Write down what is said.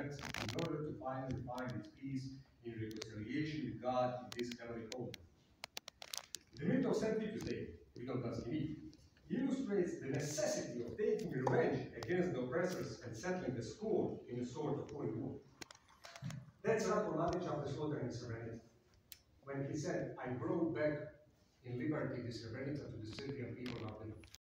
event in order to finally find its peace in reconciliation with God in this heavenly home. The myth of St. Peter's Day, illustrates the necessity of taking revenge against the oppressors and settling the score in a sort of holy war. That's Ratko Mladić after slaughtering Srebrenica, when he said, "I brought back in liberty the Srebrenica to the Serbian people after